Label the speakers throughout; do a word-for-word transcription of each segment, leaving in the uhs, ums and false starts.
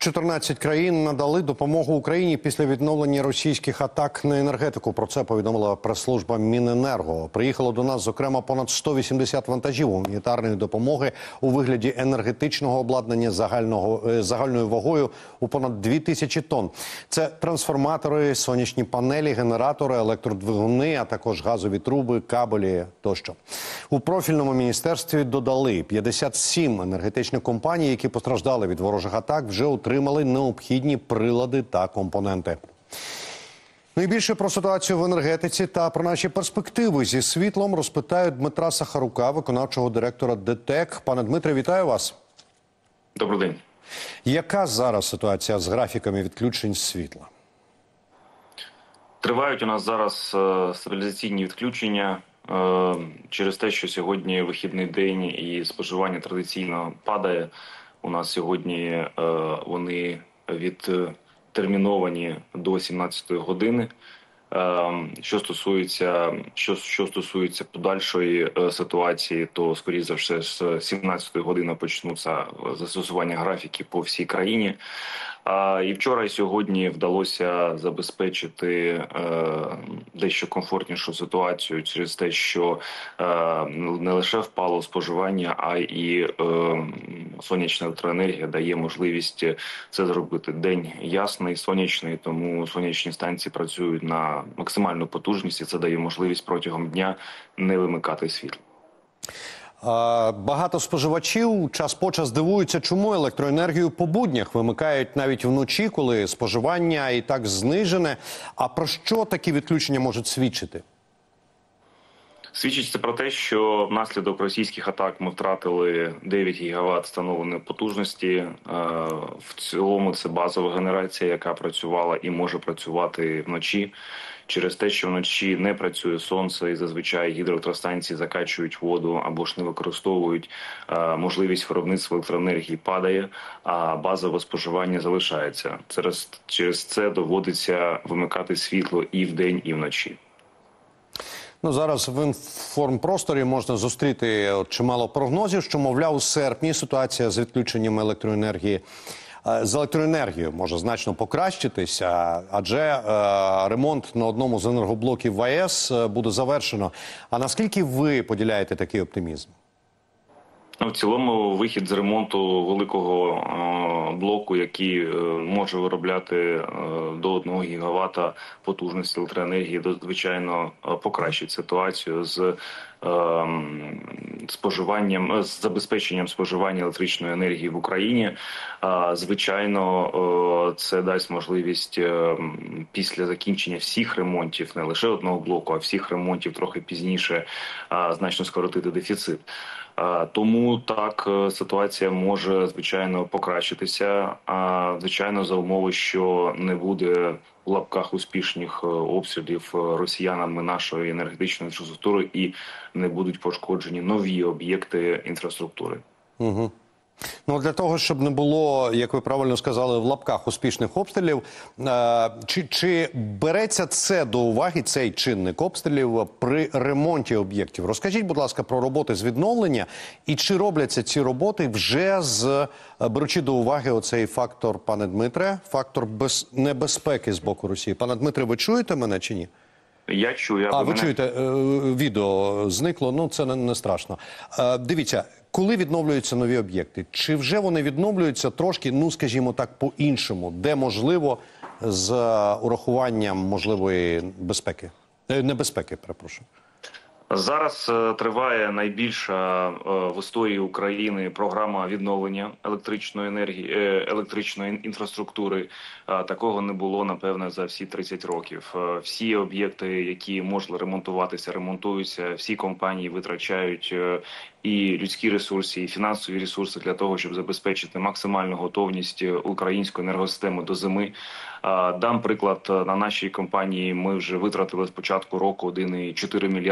Speaker 1: чотирнадцять країн надали допомогу Україні після відновлення російських атак на енергетику. Про це повідомила прес-служба Міненерго. Приїхало до нас, зокрема, понад сто вісімдесят вантажів гуманітарної допомоги у вигляді енергетичного обладнання загального, загальною вагою у понад дві тисячі тонн. Це трансформатори, сонячні панелі, генератори, електродвигуни, а також газові труби, кабелі тощо. У профільному міністерстві додали п'ятдесят сім енергетичних компаній, які постраждали від ворожих атак, вже отримали необхідні прилади та компоненти. Ну і більше про ситуацію в енергетиці та про наші перспективи зі світлом розпитаю Дмитра Сахарука, виконавчого директора ДТЕК. Пане Дмитре, вітаю вас.
Speaker 2: Добрий день.
Speaker 1: Яка зараз ситуація з графіками відключень світла?
Speaker 2: Тривають у нас зараз е, стабілізаційні відключення е, через те, що сьогодні вихідний день і споживання традиційно падає. У нас сьогодні е, вони відтерміновані до сімнадцятої години. Е, що стосується, що, що стосується подальшої е, ситуації, то, скоріше за все, з сімнадцятої години почнуться застосування графіків по всій країні. А і вчора, і сьогодні вдалося забезпечити е, дещо комфортнішу ситуацію через те, що е, не лише впало споживання, а і е, сонячна електроенергія дає можливість це зробити. День ясний, сонячний, тому сонячні станції працюють на максимальну потужність, і це дає можливість протягом дня не вимикати світло.
Speaker 1: Багато споживачів час по час дивуються, чому електроенергію по буднях вимикають навіть вночі, коли споживання і так знижене. А про що такі відключення можуть свідчити?
Speaker 2: Свідчить це про те, що внаслідок російських атак ми втратили дев'ять гігават встановленої потужності. В цілому це базова генерація, яка працювала і може працювати вночі. Через те, що вночі не працює сонце і зазвичай гідроелектростанції закачують воду або ж не використовують, можливість виробництва електроенергії падає, а базове споживання залишається. Через, через це доводиться вимикати світло і вдень, і вночі.
Speaker 1: Ну, зараз в інформпросторі можна зустріти чимало прогнозів, що, мовляв, у серпні ситуація з відключенням електроенергії з електроенергією може значно покращитися, адже е, ремонт на одному з енергоблоків в АЕС буде завершено. А наскільки ви поділяєте такий оптимізм?
Speaker 2: В цілому вихід з ремонту великого е, блоку, який е, може виробляти е, до одного гігавата потужності електроенергії, звичайно покращить ситуацію з е, споживанням, з забезпеченням споживання електричної енергії в Україні. Е, звичайно, е, це дасть можливість е, після закінчення всіх ремонтів, не лише одного блоку, а всіх ремонтів трохи пізніше, е, значно скоротити дефіцит. Тому так, ситуація може, звичайно, покращитися, а звичайно, за умови, що не буде в лапках успішних обстрілів росіянами нашої енергетичної інфраструктури і не будуть пошкоджені нові об'єкти інфраструктури. Угу.
Speaker 1: Ну, для того, щоб не було, як ви правильно сказали, в лапках успішних обстрілів, е, чи, чи береться це до уваги, цей чинник обстрілів при ремонті об'єктів? Розкажіть, будь ласка, про роботи з відновлення і чи робляться ці роботи вже з, беручи до уваги оцей фактор, пане Дмитре, фактор без, небезпеки з боку Росії. Пане Дмитре, ви чуєте мене чи ні?
Speaker 2: Я чую.
Speaker 1: А, ви
Speaker 2: мене...
Speaker 1: чуєте, е, відео зникло, ну це не, не страшно. Е, дивіться, коли відновлюються нові об'єкти? Чи вже вони відновлюються трошки, ну скажімо так, по-іншому, де можливо з урахуванням можливої безпеки, е, небезпеки, перепрошую?
Speaker 2: Зараз е, триває найбільша е, в історії України програма відновлення електричної енергії, е, електричної інфраструктури. Е, такого не було, напевне, за всі тридцять років. Е, всі об'єкти, які можуть ремонтуватися, ремонтуються. Всі компанії витрачають е, і людські ресурси, і фінансові ресурси для того, щоб забезпечити максимальну готовність української енергосистеми до зими. Е, дам приклад, на нашій компанії ми вже витратили з початку року один цілих чотири мільярда гривень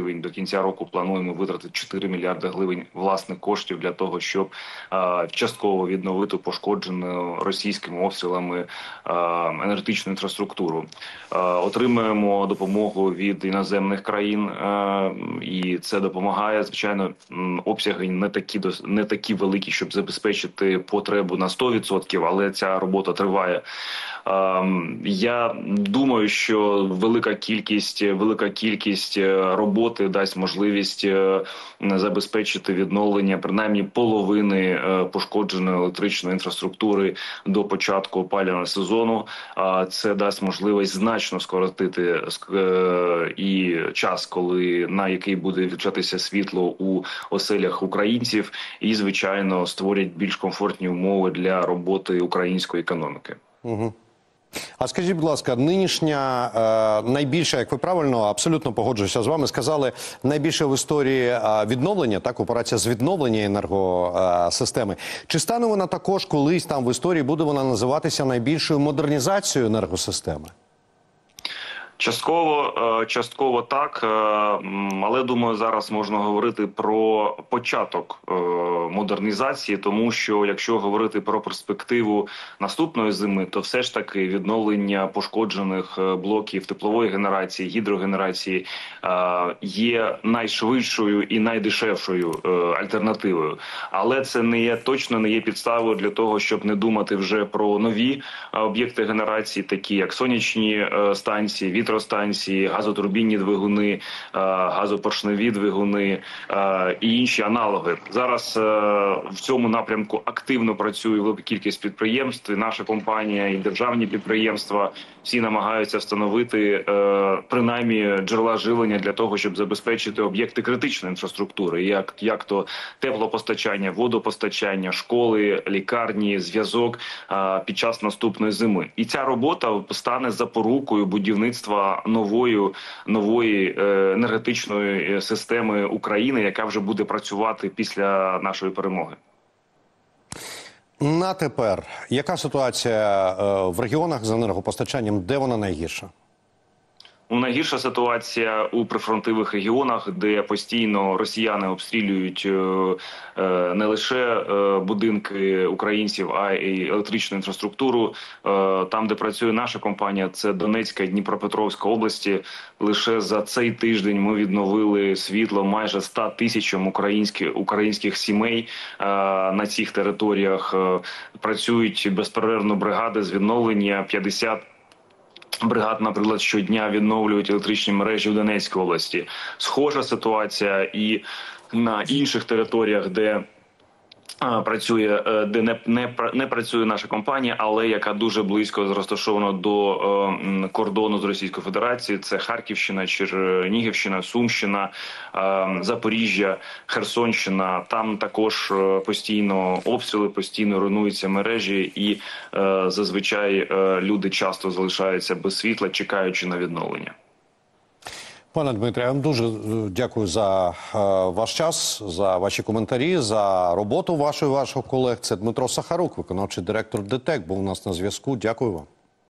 Speaker 2: гривень. До кінця року плануємо витратити чотири мільярди гривень власних коштів для того, щоб е, частково відновити пошкоджену російськими обстрілами е, енергетичну інфраструктуру. Е, отримуємо допомогу від іноземних країн, е, і це допомагає. Звичайно, обсяги не такі не такі великі, щоб забезпечити потребу на сто відсотків, але ця робота триває. Я думаю, що велика кількість, велика кількість роботи дасть можливість забезпечити відновлення принаймні половини пошкодженої електричної інфраструктури до початку опалювального сезону. Це дасть можливість значно скоротити і час, коли на який буде відключатися світло у оселях українців, і звичайно створять більш комфортні умови для роботи української економіки.
Speaker 1: Угу. А скажіть, будь ласка, нинішня е, найбільша, як ви правильно, абсолютно погоджуюся з вами, сказали, найбільше в історії е, відновлення, так, операція з відновлення енергосистеми. Чи стане вона також колись там в історії, буде вона називатися найбільшою модернізацією енергосистеми?
Speaker 2: Частково, частково так, але думаю, зараз можна говорити про початок модернізації, тому що якщо говорити про перспективу наступної зими, то все ж таки відновлення пошкоджених блоків теплової генерації, гідрогенерації є найшвидшою і найдешевшою альтернативою. Але це не є точно не є підставою для того, щоб не думати вже про нові об'єкти генерації, такі як сонячні станції, вітростанції, газотурбінні двигуни, газопоршневі двигуни і інші аналоги. Зараз в цьому напрямку активно працює велика кількість підприємств. І наша компанія, і державні підприємства всі намагаються встановити принаймні джерела живлення для того, щоб забезпечити об'єкти критичної інфраструктури, як, як то теплопостачання, водопостачання, школи, лікарні, зв'язок під час наступної зими. І ця робота стане запорукою будівництва нової, нової енергетичної системи України, яка вже буде працювати після нашої перемоги.
Speaker 1: На тепер, яка ситуація в регіонах з енергопостачанням, де вона найгірша?
Speaker 2: Найгірша ситуація у прифронтових регіонах, де постійно росіяни обстрілюють не лише будинки українців, а й електричну інфраструктуру. Там, де працює наша компанія, це Донецька і Дніпропетровська області. Лише за цей тиждень ми відновили світло майже ста тисячам українських, українських сімей на цих територіях. Працюють безперервно бригади з відновлення, п'ятдесят бригад, наприклад, щодня відновлюють електричні мережі в Донецькій області. Схожа ситуація і на інших територіях, де працює, де не, не, не працює наша компанія, але яка дуже близько розташована до е, кордону з Російською Федерацією. Це Харківщина, Чернігівщина, Сумщина, е, Запоріжжя, Херсонщина. Там також постійно обстріли, постійно руйнуються мережі, і е, зазвичай е, люди часто залишаються без світла, чекаючи на відновлення.
Speaker 1: Пане Дмитре, я вам дуже дякую за е, ваш час, за ваші коментарі, за роботу вашої, ваших колег. Це Дмитро Сахарук, виконавчий директор ДТЕК, був у нас на зв'язку. Дякую вам.